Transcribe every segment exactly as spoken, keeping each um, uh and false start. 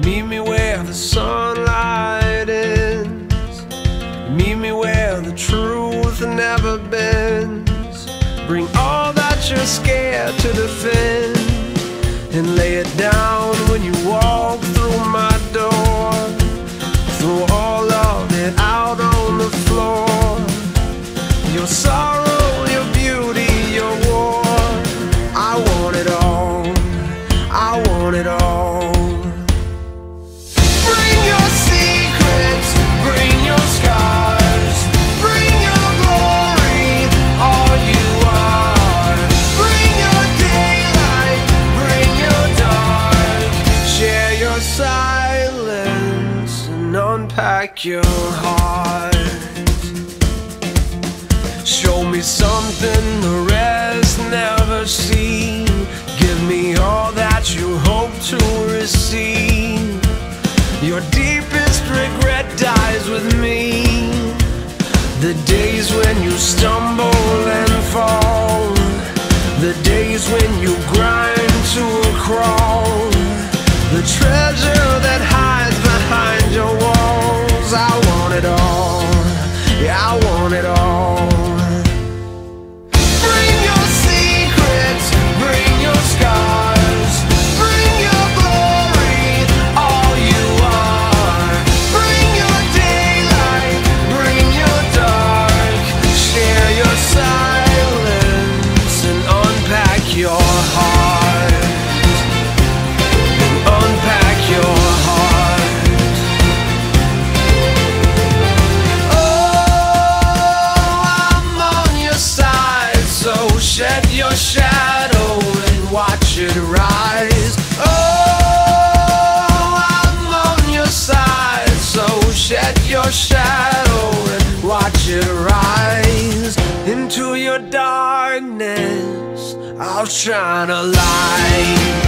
Meet me where the sunlight ends. Meet me where the truth never bends. Bring all that you're scared to defend, and lay it down when you walk through my door. Throw all of it out on the floor. Your sorrow, your beauty, your war. I want it all, I want it all. Bring your secrets, bring your scars, bring your glory, all you are. Bring your daylight, bring your dark. Share your silence and unpack your heart. Show me something the rest never see. Give me all that you hope to receive. Your deepest regret dies with me. The days when you stumble and fall. The days when you grind to a crawl. The treasure that hides behind your walls. I want it all, yeah, I want it all. Shed your shadow and watch it rise. Oh, I'm on your side, so shed your shadow and watch it rise. Into your darkness, I'll shine a light.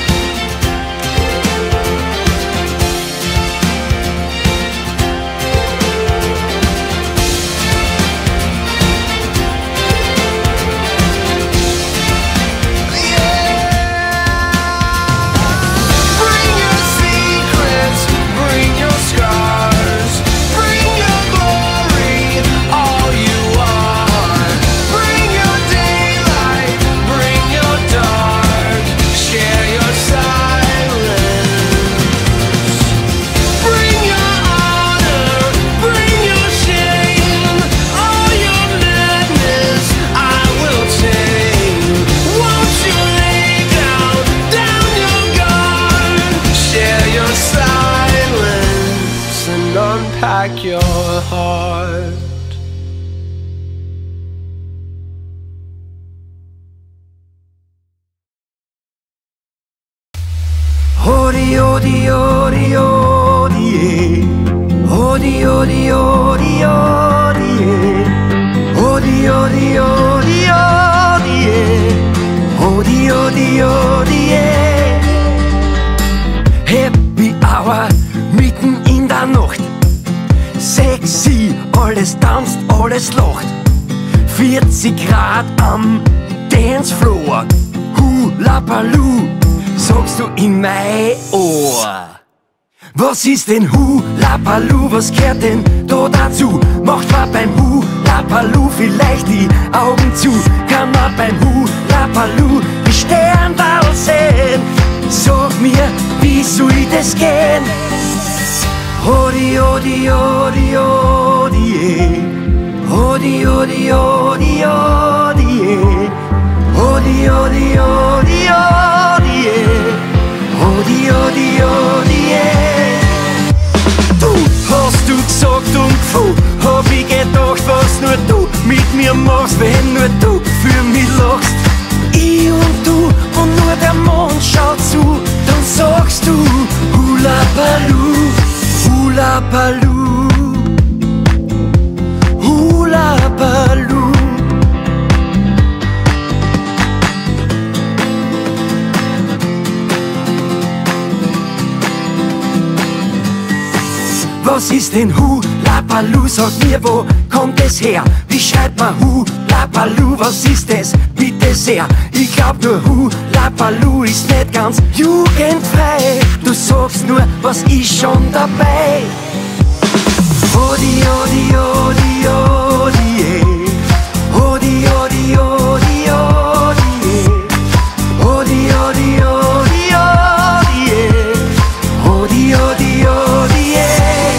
Unpack your heart. Odi, odi, odi, odi, odi, odi, odi, odi, odi, odi, odi, odi, odi, odi, Happy Hour mitten in der Nacht. Sexy, alles tanzt, alles lacht. vierzig Grad am Dancefloor. Hula Baloo, sagst du in mein Ohr. Was ist denn Hula Baloo, was gehört denn da dazu? Macht man beim Hula Baloo vielleicht die Augen zu? Kann man beim Hula Baloo die Sternwall sehen? Sag mir, wie soll das gehen? Odi, odi, odi, odi, odi, odi, odi, odi, odi, odi, odi, odi, odi, odi, odi, Du hast du gesagt und pfuh, hab ich gedacht, was nur du mit mir machst, wenn nur du für mich lachst. Ich und du und nur der Mond schaut zu, dann sagst du Hula Baloo. Hula Baloo, Hula Baloo. Was ist denn Hula Baloo? Sag mir, wo kommt es her? Wie schreibt man Hula Hula Baloo, was ist das? Bitte sehr, ich glaub nur Hula Baloo ist nicht ganz jugendfrei. Du sagst nur, was ist schon dabei? Odi, odi, odi, odi, eh. Odi, odi, odi, odi, eh. Odi, odi, odi, odi, eh. Odi, odi, odi, eh.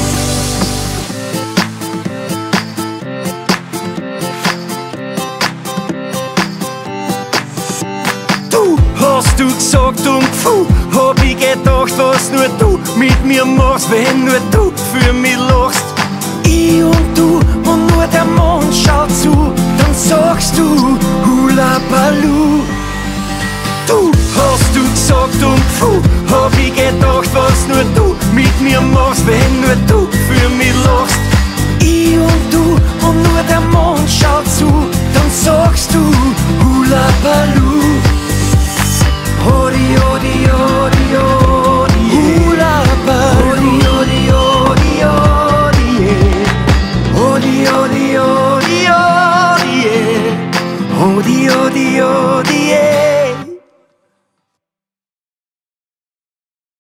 Du hast du gesagt und pfuh, hab ich gedacht, was nur du mit mir machst, wenn nur du für mich lachst. Ich und du und nur der Mond schaut zu, dann sagst du Hula Baloo. Du hast du gesagt und pfuh, hab ich gedacht, was nur du mit mir machst, wenn nur du für mich lachst. Ich und du und nur der Mond schaut zu, dann sagst du Hula Baloo. Odi, odi, odi, odi, Hula Baloo. Odi, odi, odi, odi, yeah. Odi, odi, odi, odi, yeah. Odi, odi, odi, yeah.